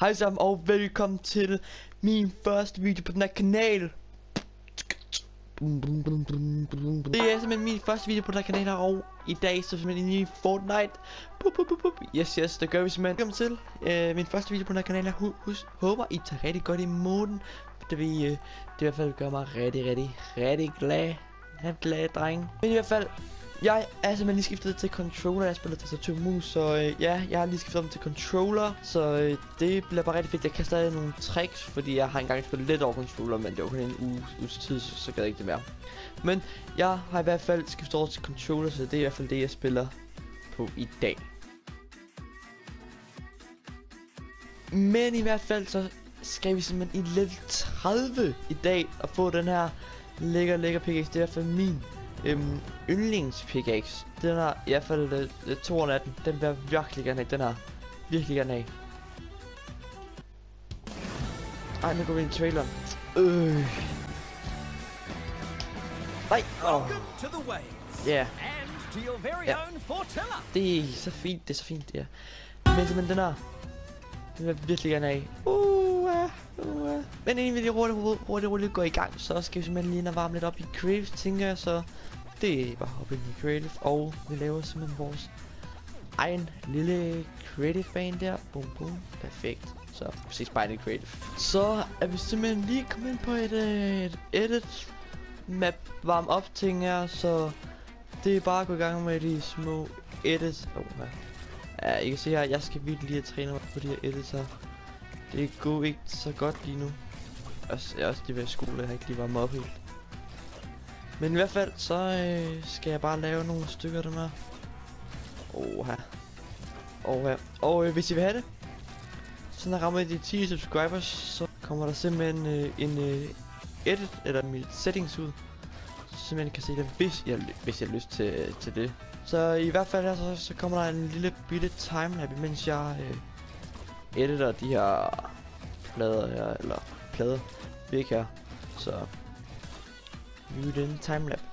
Hej sammen og velkommen til min første video på den her kanal. Det er simpelthen min første video på den her kanal her, og i dag så simpelthen i Fortnite. Yes, det gør vi simpelthen. Velkommen til min første video på den her kanal her. Håber I tager rigtig godt imod den. Det vil i hvert fald gøre mig rigtig glad, dreng. Men i hvert fald, jeg er simpelthen lige skiftet til controller. Jeg spiller tastatur mus, så ja, jeg har lige skiftet om til controller. Så det bliver bare rigtig fedt. Jeg kan stadig nogle tricks, fordi jeg har engang spillet lidt over controller, men det var kun en uges tid, så gad jeg ikke det mere. Men jeg har i hvert fald skiftet over til controller, så det er i hvert fald det, jeg spiller på i dag. Men i hvert fald så skal vi simpelthen i level 30 i dag og få den her lækker pickaxe. Det er i hvert fald min yndlingspickaxe. Den er i hvert fald 218. Den vil jeg virkelig gerne have. Den er virkelig gerne have. Ej, nu går vi ind i traileren. Nej. Ja. Det er så fint. Det er så fint, det er. Men simpelthen den her. Den vil jeg virkelig gerne have. Men inden vi lige hurtigt går i gang, så skal vi simpelthen lige varme lidt op i creative, tænker jeg, så det er bare hoppe ind i creative, og vi laver simpelthen vores egen lille creative bane der. Boom, perfekt. Så vi ses bare i creative. Så er vi simpelthen lige kommet ind på et edit map varm op ting her, så det er bare at gå i gang med de små edits. Ja, I kan se her, jeg skal virkelig lige træne mig på de her edits her. Det går ikke så godt lige nu. Jeg er også lige ved skole, jeg har ikke lige varmet op helt. Men i hvert fald, så skal jeg bare lave nogle stykker af dem her. Og hvis I vil have det, så når jeg rammer de 10 subscribers, så kommer der simpelthen en edit, eller mit settings ud. Så simpelthen kan se det, hvis jeg har lyst til det. Så i hvert fald her, så kommer der en lille bitte timelapse, mens jeg editer de her plader her, eller plader væk her. Så nu er det en timelapse.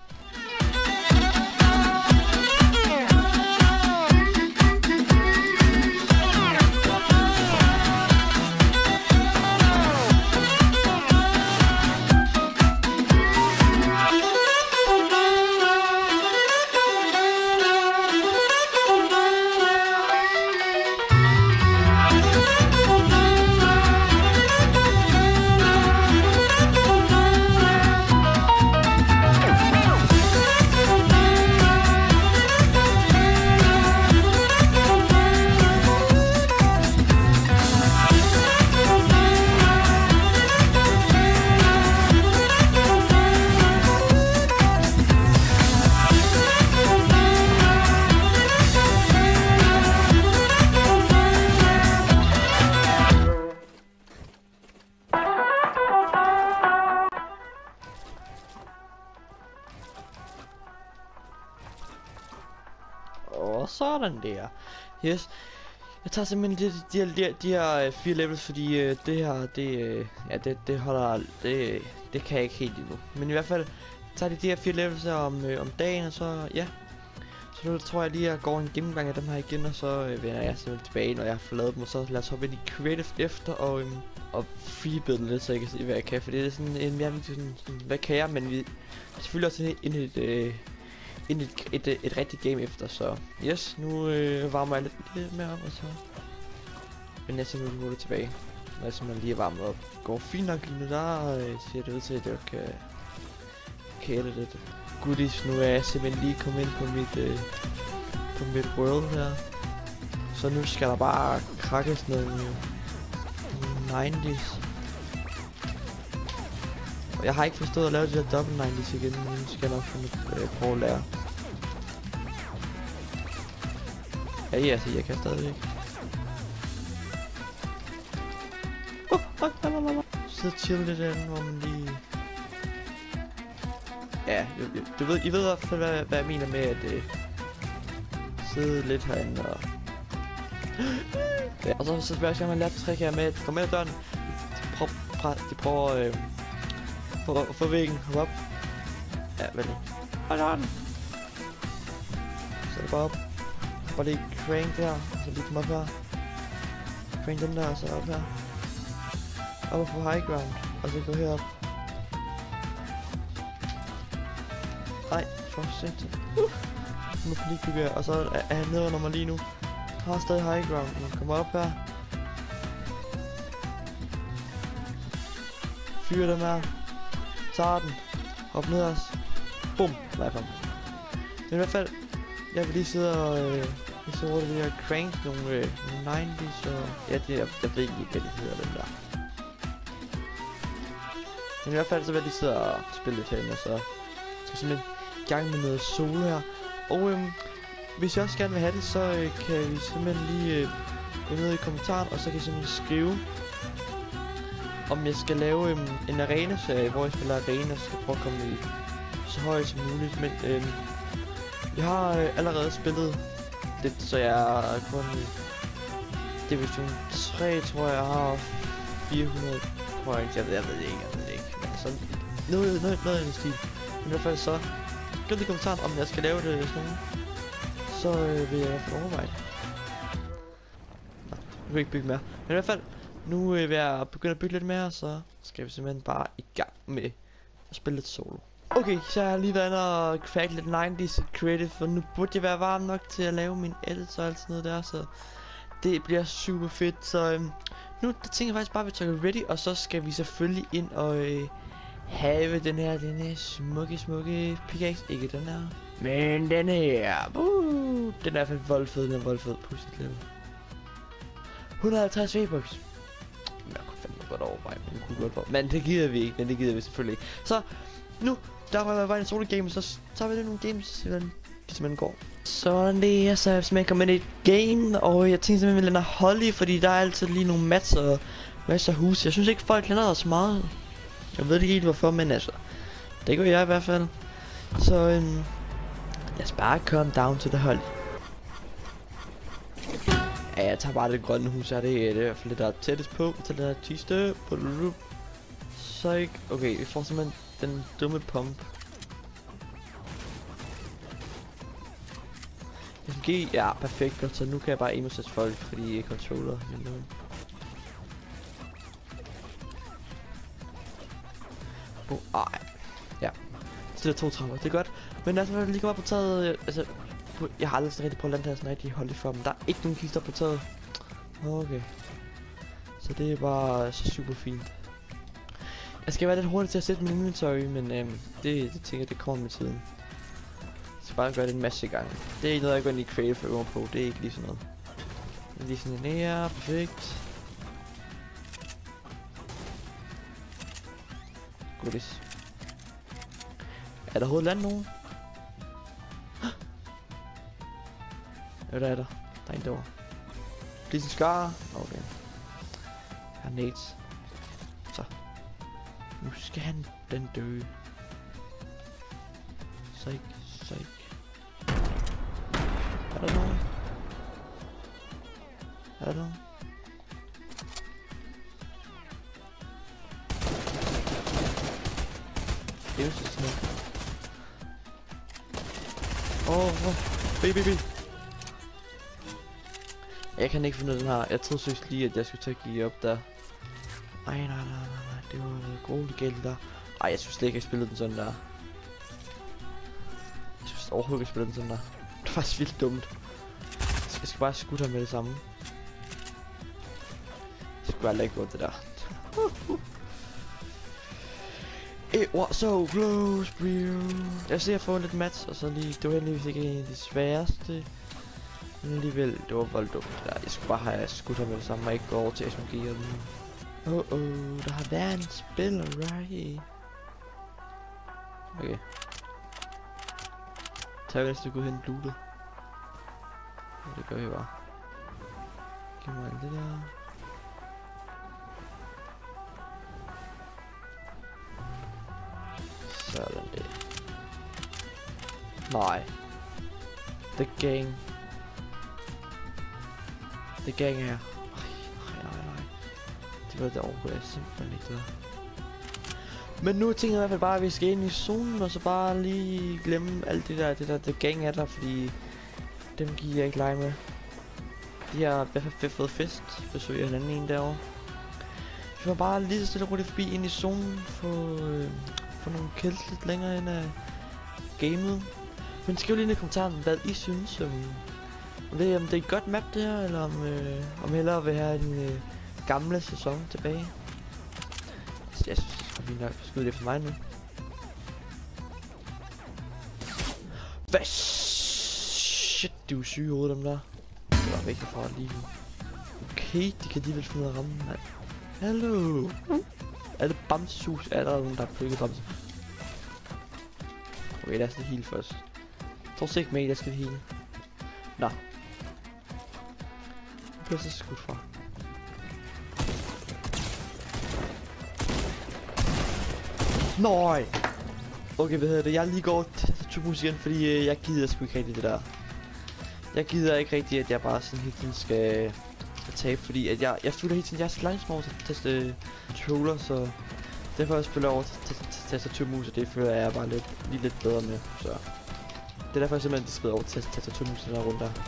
Og sådan der. Yes. Jeg tager simpelthen de her 4 levels, fordi det her, det holder, det kan jeg ikke helt endnu. Men i hvert fald tager de her 4 levels om dagen, og så ja. Så nu tror jeg lige, at jeg går en gennemgang af dem her igen, og så vender jeg simpelthen tilbage, når jeg har forladet dem, og så lad os hoppe ind i creative efter, og freebuilde lidt, så jeg kan se, hvad jeg kan. For det er sådan en mere sådan, hvad kan jeg, men vi selvfølgelig også ind i et rigtigt game efter, så yes, nu varmer jeg lidt mere op, og så vender jeg simpelthen hurtigt tilbage, når jeg simpelthen lige er varmet op. Går fint nok lige nu, der ser det ud til, at jeg kan edite lidt goodies. Nu er jeg simpelthen lige kommet ind på mit world her, så nu skal der bare krakkes noget 90's. Og jeg har ikke forstået at lave de der double 90's igen, men nu skal jeg nok prøve at lære. Ja, altså jeg kan stadigvæk. Så chill lidt der, hvor man lige. Ja, I ved i hvert fald hvad jeg mener med at sidde lidt herinde og. Ja, og så vil jeg også gerne lære trick her med at komme med ad døren. De prøver få væggen, hoppe op. Ja, vel. Hold on. Så er det bare op. Bare lige crank der, og så lige komme op her. Crank den der, og så op her. Op på high ground, og så gå herop. Nej, for sent. Nu kan lige bygge, og så er han nede under mig lige nu. Har stadig high ground, nu kommer op her. Fyre dem her. Tager den. Hop ned os. Bum. Nej, kom. Men i hvert fald, jeg vil lige sidde og så over det der Crank nogle 90's og ja, det jeg ved ikke, hvad det hedder den der. Men i hvert fald så vil jeg lige sidde og spille lidt herinde, og så skal jeg simpelthen i gang med noget solo her. Og hvis jeg også gerne vil have det, så kan vi simpelthen lige gå ned i kommentaren, og så kan I simpelthen skrive, om jeg skal lave en arena-serie, hvor jeg spiller arena, så skal jeg prøve at komme i så højt som muligt. Men jeg har allerede spillet lidt, så jeg er kun i Division 3, tror jeg har 400 points. Jeg ved ikke. Men altså, noget i den stil. Men i hvert fald så, skriv i kommentaren, om jeg skal lave det sådan noget. Så vil jeg i hvert fald overveje det. Nå, jeg vil ikke bygge mere. Men i hvert fald, nu vil jeg begynde at bygge lidt mere, så skal vi simpelthen bare i gang med at spille lidt solo. Okay, så har jeg lige været inde og crack lidt 90's creative, for nu burde jeg være varm nok til at lave min edits og alt sådan noget der, så det bliver super fedt. Så nu der tænker jeg faktisk bare, at vi trykker ready, og så skal vi selvfølgelig ind og have den her smukke pickaxe. Ikke den her, men den her. Den er i hvert fald voldfed, Push it level. 150 V-bucks. Jeg kunne fandme godt overveje, men det gider vi ikke, det gider vi selvfølgelig ikke. Så nu, der var en solo game, så tager vi lidt nogle games, hvordan de simpelthen går. Sådan det er, så jeg simpelthen kommet ind i et game, og jeg tænkte simpelthen, at vi lander Holly, fordi der er altid lige nogle mats og masser af huse. Jeg synes ikke, folk lander os meget. Jeg ved ikke helt hvorfor, men altså, det gør jeg i hvert fald. Så lad os bare come down to the Holly. Ja, jeg tager bare det grønne hus her, det er i hvert fald det, der er tættest på. Vi tager det der tiste på. Psych. Okay, vi får simpelthen den dumme pump. SMG, ja, perfekt. Så nu kan jeg bare emo-sætte folk, fordi controller. Ja. Så det er 2 trapper, det er godt. Men altså, jeg lige kommer op på taget, altså, jeg har aldrig rigtig prøvet at lande her sådan rigtig Holly for, men der er ikke nogen kister på taget. Okay. Så det er bare så super fint. Jeg skal være lidt hurtig til at sætte min inventory, men det tænker jeg, det kommer med tiden. Jeg skal bare gøre det en masse gange. Det er ikke noget, jeg går ind i creative for øver på, det er ikke lige sådan noget. Det er lige sådan en her, perfekt. Goodies. Er der overhovedet land nogen? Ja, der er der. Der er en derovre. Please en scar. Okay. Jeg har nades. Så. Nu skal han den dø. Psych. Er der nogen? Det er jo så smukt. BBB. Jeg kan ikke finde den her. Jeg troede synes lige, at jeg skulle tage at give op der. Nej. Det var grueligt galt der. Ej, jeg synes slet ikke, jeg spillede den sådan der. Jeg synes overhovedet ikke, jeg spillede den sådan der. Det var faktisk vildt dumt. Jeg skal bare skutte ham med det samme. Jeg skal bare lægge godt det der. It was so close, bro. Jeg ser, jeg får lidt match, og så lige, det var heldigvis ikke en af de sværeste. Men alligevel, det var volddumt der. Jeg skulle bare have skudt ham med det samme, og ikke gå over til SMG og nu. Der har været en spiller right. Okay. Tag hvis du går hen lootet. Ja, det gør vi bare. Giv mig alt det der. Sådan det. Nej. The gang. The gang er. Nej. Det var det overgår jeg simpelthen ikke der. Men nu tænker jeg i hvert fald bare, at vi skal ind i zonen, og så bare lige glemme alt det der, the gang er der, fordi dem giver jeg ikke lege med. De har i hvert fald fået fest. Besøger hinanden en derovre. Vi var bare lige så stille og roligt forbi ind i zonen for nogle kills lidt længere ind af gamet. Men skriv lige ned i kommentaren, hvad I synes om det er et godt map det her, eller om hellere vil have en gamle sæson tilbage. Jeg synes, det skal blive nok skyde det for mig nu. Hvad? Shit, de er jo syge hovedet dem der. Det var vigtigt for lige. Okay, de kan alligevel finde ud af at ramme. Nej. Hallo. Er det bamsesus? Er der nogen der har plukket bamse? Okay, lad os lige heal først. Jeg tror ikke med, jeg skal heal. Nå. Jeg bliver så skudt fra. Nøj! Okay, hvad hedder det? Jeg lige går til musik igen, fordi jeg gider sgu ikke rigtig det der. Jeg gider ikke rigtig, at jeg bare sådan hele tiden skal tabe, fordi at jeg føler hele tiden, jeg er så langsom over til at teste controller, så derfor jeg spiller over til tastaturmus, og det føler jeg bare lige lidt bedre med, så det er derfor jeg simpelthen spiller over til tastaturmus den her runde der.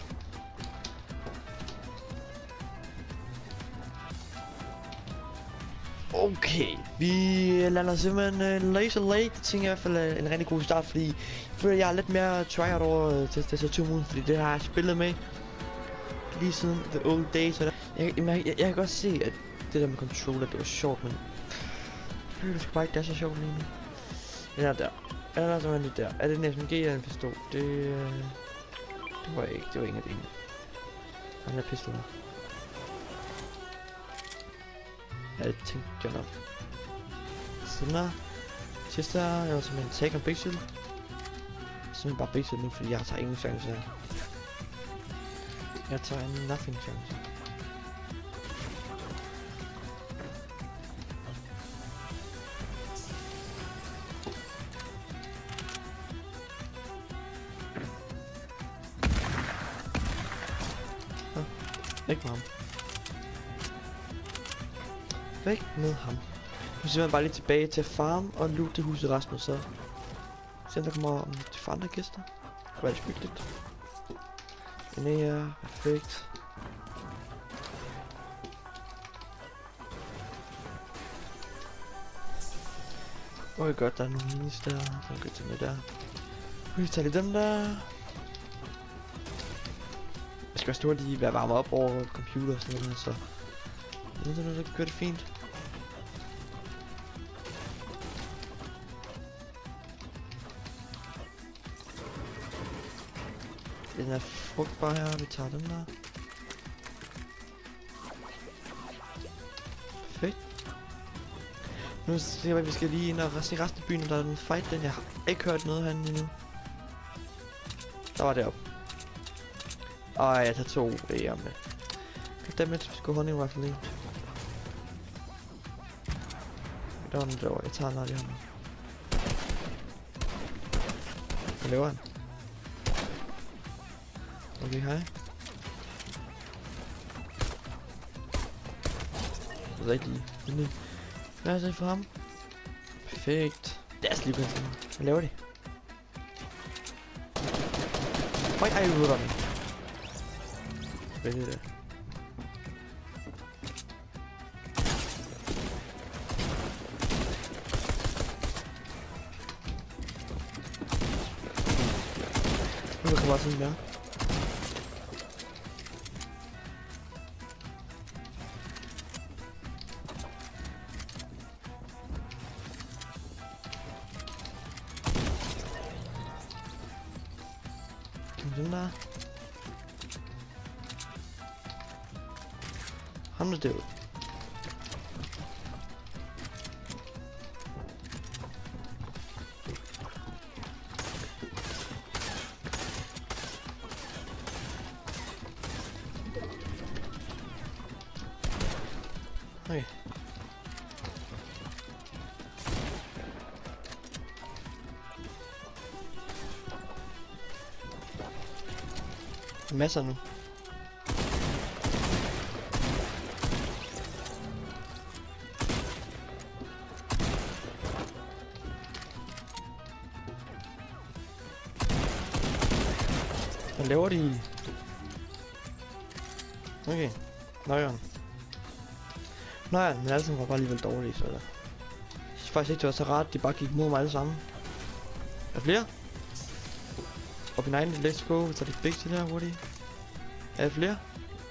Okay, vi lander simpelthen laser late. Det tænker jeg i hvert fald er en rigtig god start, fordi jeg føler, jeg er lidt mere tryhard over til tastaturmus, fordi det har jeg spillet med lige siden the old days. Jeg kan godt se, at det der med controller, det var sjovt, men jeg føler det skal bare ikke, det er så sjovt lige nu. Den er der. Den er simpelthen lige der. Er det en SMG eller en pistol? Det var ikke. Det var ingen af det ene. Den her pistol her. Ja, det tænkte jeg nok. Sådan der. Sidste her, jeg var simpelthen take on big shield. Simpelthen bare big shield nu, fordi jeg tager ingen chance her. Jeg tager en nothing chance. Væk med ham. Væk med ham. Nu ser man bare lige tilbage til farm og loot det hus i resten af så. Se om der kommer til andre gæster. Det var lidt hyggeligt. Den er perfekt. Okay, godt, der er nogle minis der. Så kan tage med der. Vi tager lige dem der. Jeg skal også lige være varmet op over computer og sådan noget, så nu gør det fint. Den er frugtbar her, vi tager den der. Perfekt. Nu ser vi, vi skal lige ind og se resten af byen, der er en fight, den jeg har ikke hørt noget herinde endnu. Der var det op. Ej, jeg tager 2 V'er med. Goddammit, vi skal hunting rifle lige. Der var den derovre, jeg tager den aldrig her. Hvad laver han? Okay, hej. Det er rigtig lige. Hvad er det for ham? Perfekt. Det er lige på den. Hvad laver de? Ej, jeg ruder den. Hvad er det der? Nu kommer bare sådan der. Den der. Ham er det ud. Okay. Masser nu. Hvad laver de? Okay. Nøjeren. Nå ja, men alle sammen var bare alligevel dårlige, så der. Jeg synes faktisk ikke, det var så rart, de bare gik mod mig alle sammen. Er der flere? Op i 90, let's go. Vi tager de big til der hurtigt. Er der flere?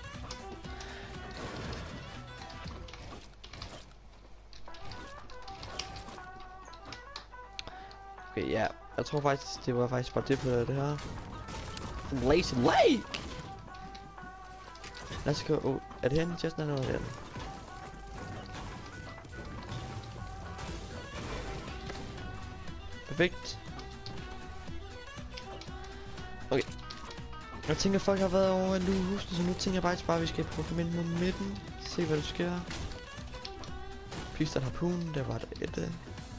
Okay, ja. Jeg tror faktisk, det var faktisk bare det på det her. Lazy Lake! Let's go. Oh, er det her en chest? Eller noget? Perfekt. Okay. Jeg tænker, folk har været over en luge, så nu tænker jeg bare, at vi skal prøve at komme ind mod midten. Se hvad der sker. Pistol harpoon, der var der et.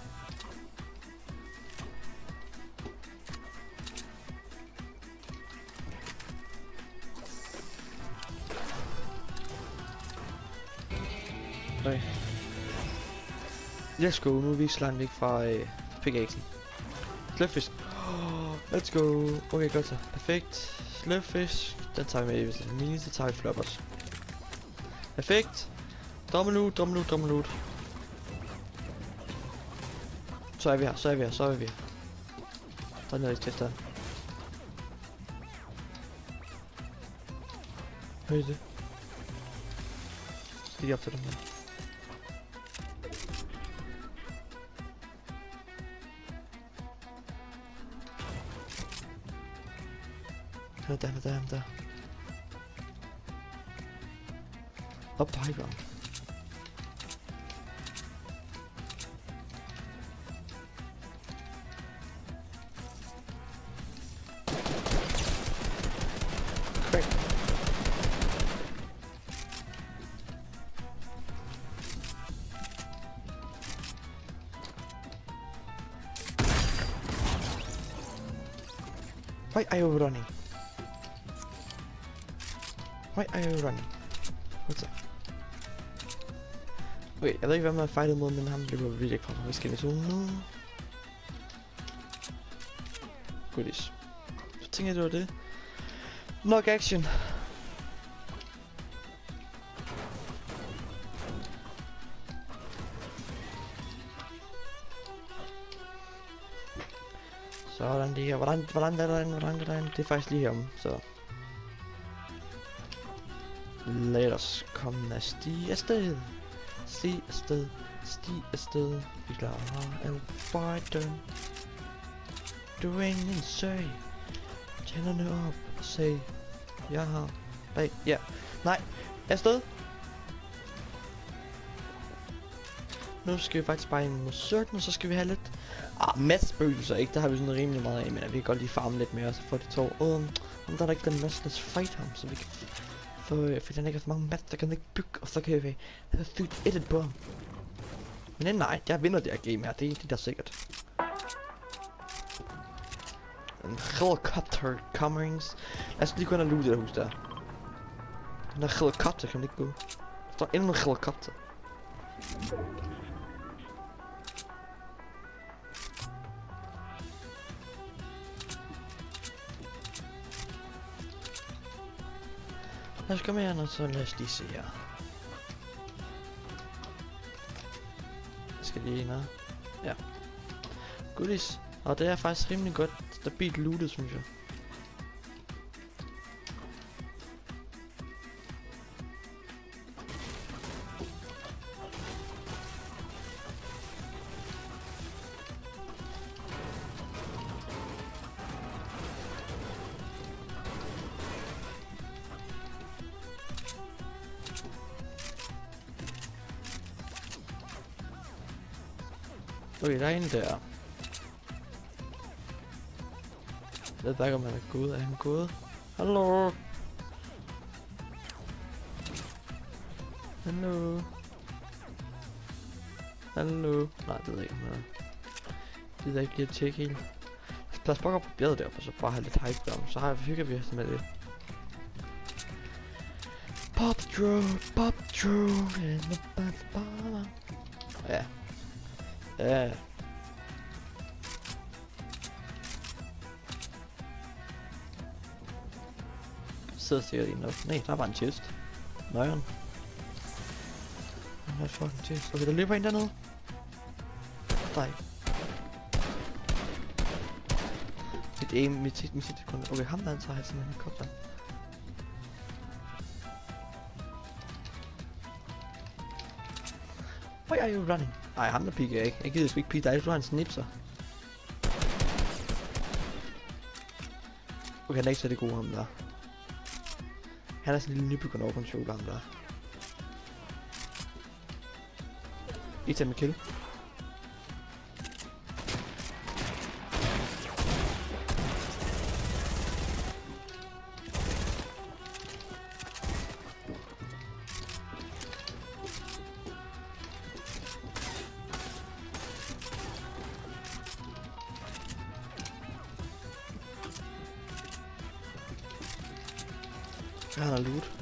Okay. Let's go, nu er vi ikke så langt væk fra pickaxen. Slurpfisk. Let's go. Okay, godt så. Perfekt. Slurpfisk. Den tager vi med, hvis det er mini, så tager vi floppers. Perfekt. Dobbeltloot, dobbeltloot, dobbeltloot. Så er vi her, så er vi her, så er vi her. Der er noget til der. Hvad er det? Skal de op til dem her? Der. Op på high ground. Crack. Why are you running? Why are you running? What's up? Okay, jeg ved ikke, hvad man har fightet mod, men ham løber virkelig ikke fra mig. Vi skal i zone nu. Goodies. Så tænker jeg, det var det. Nok action. Sådan det her. Hvordan? Det er faktisk lige herom, så. Lad os komme af stige afsted. Stige afsted. Vi klarer alle fighten. Du er ingen sag. Tænderne op og sag. Jeg har... Nej. Afsted. Nu skal vi faktisk bare ind mod 17, og så skal vi have lidt... madsspøgelser, ikke? Der har vi sådan rimelig meget af, men vi kan godt lige farme lidt mere, så får de to. Om der er ikke den masse, lad os fight ham, så vi kan... For den ikke har så mange mats, der kan ikke bygge, og så kan vi have sygt edit på ham. Men nej, jeg vinder det her game her, det er der sikkert. En helicopter comings. Lad os lige gå ind og loote det der hus der. Den der helicopter kan ikke gå. Der står endnu en helicopter. Lad os komme her, og så lad os lige se her. Jeg skal lige ind her. Ja. Goodies. Og det er faktisk rimelig godt stabilt lootet, synes jeg. Okay, der er en der. Jeg ved ikke, om han er gået. Er han gået? Hallo? Hallo? Hallo? Nej, det ved jeg ikke, om han er. Det er ikke lige at tjekke helt. Lad os bare gå på bjerget der, for så bare have lidt hype der. Så hygger vi os med det. Pop Drew, ja. Ja. Sidder sikkert i noget. Nej, der er bare en chest. Nøjeren. Han er fucking tæt. Okay, der løber en dernede. Der er ikke. Mit aim, mit sidste kunde. Okay, ham der, han tager altså en helikopter. Why are you running? Ej, ham der piker jeg ikke. Jeg gider sgu ikke pige dig, du har en snipser. Okay, han er ikke så det gode, ham der. Han er sådan en lille nybegynder controller, ham der. I tager med kill. Jeg har noget loot.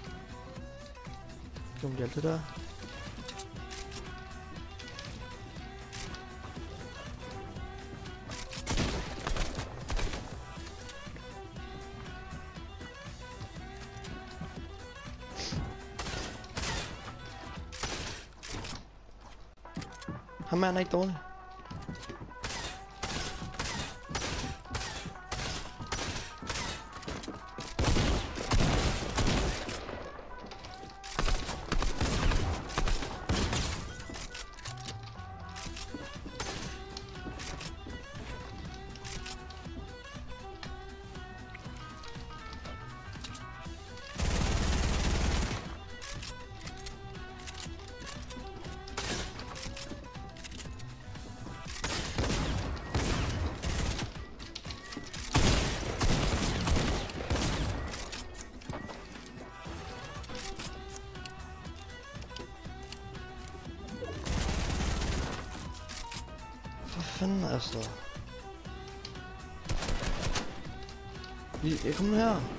Kom lige alt det der. Ham er ikke dårlig. Hvad fanden altså? Jeg kommer nu her.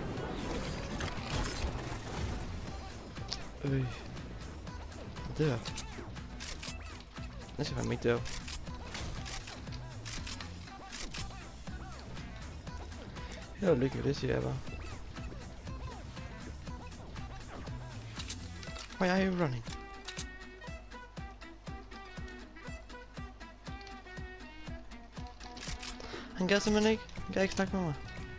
Der. Jeg skal fandme ikke derop. Held og lykke, det siger jeg bare. Why are you running? Han gad simpelthen ikke. Han gad ikke snakke med mig.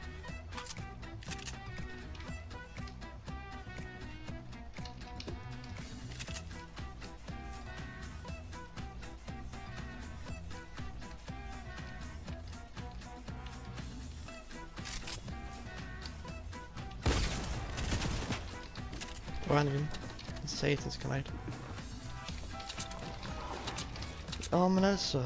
Hvor er han igen? En satansk knight. Men altså.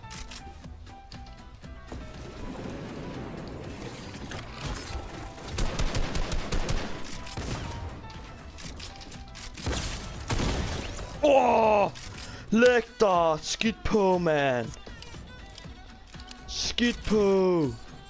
Læg dig! Skidt på, man! Skidt på!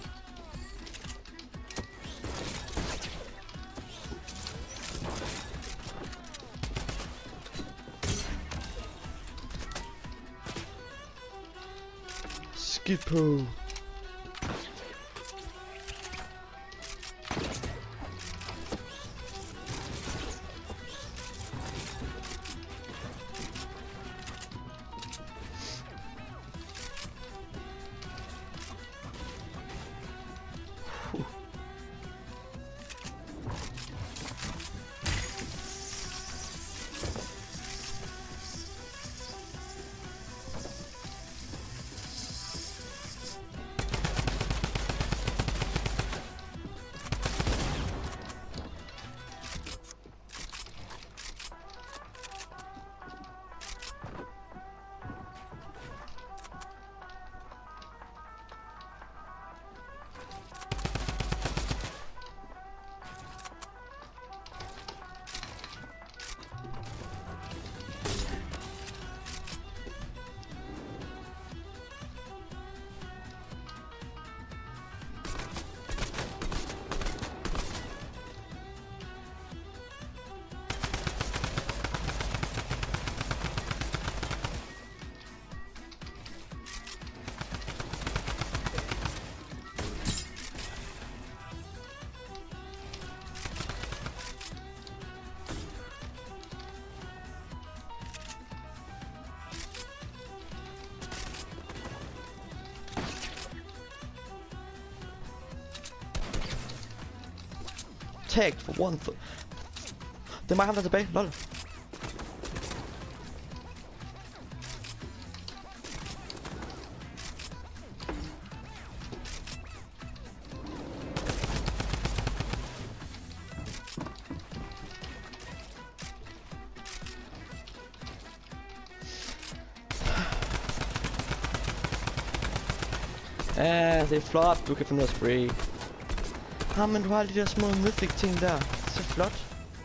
Skidt på! tagged for one for... Det er mig, ham der er tilbage, lol. Ja, det er flot, du kan finde noget spray. Men du har alle de der små mythic ting der. Det er så flot.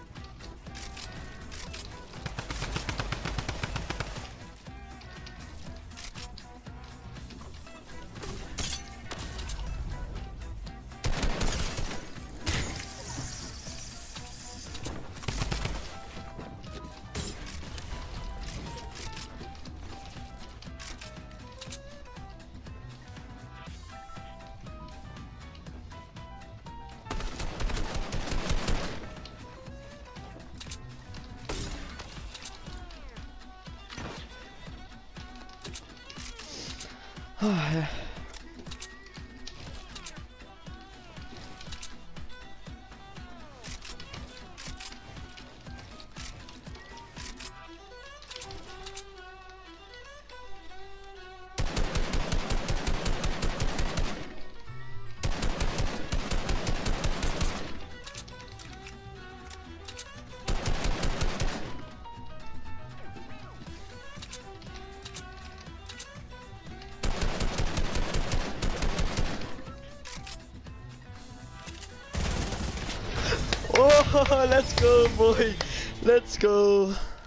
Ja. Oh, let's go, boy. Let's go.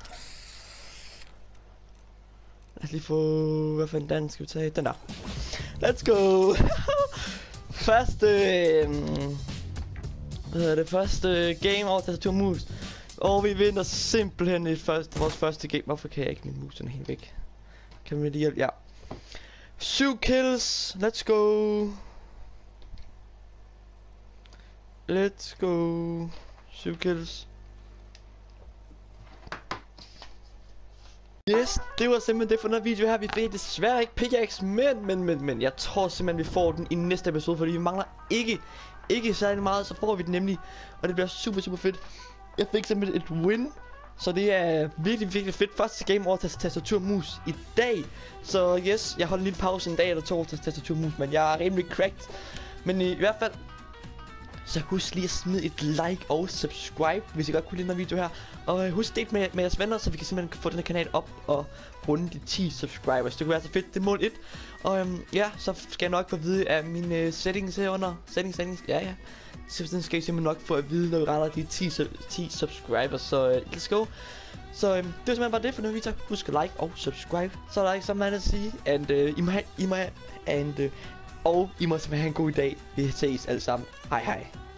Lad os lige få... Hvad for en dans skal vi tage? Den der. Let's go. Første... Hvad hedder det? Første game over tastatur mus. Og vi vinder simpelthen vores første game. Hvorfor kan jeg ikke min mus? Den er helt væk. Kan vi lige hjælpe? Ja. 7 kills. Let's go. Let's go. 7 kills. Yes, det var simpelthen det for den her video her. Vi fik desværre ikke pickaxe, men jeg tror simpelthen vi får den i næste episode, fordi vi mangler ikke særlig meget, så får vi den nemlig, og det bliver super fedt. Jeg fik simpelthen et win, så det er virkelig fedt. Første game over tastatur mus i dag. Så yes, jeg holder en lille pause en dag eller to til tastatur mus, men jeg er rimelig cracked. Men i hvert fald, så husk lige at smide et like og subscribe, hvis I godt kunne lide den her video her. Og husk det med jeres venner, så vi kan simpelthen få den her kanal op og runde de 10 subscribers. Det kunne være så fedt, det er mål 1. Og ja, så skal jeg nok få at vide af mine settings herunder. Settings, ja. Så den skal I simpelthen nok få at vide, når vi retter de 10 subscribers. Så let's go. Så det var simpelthen bare det for den video. Husk at like og subscribe. Så er der ikke så meget at sige. And I må simpelthen have en god dag. Vi ses alle sammen. Hej hej.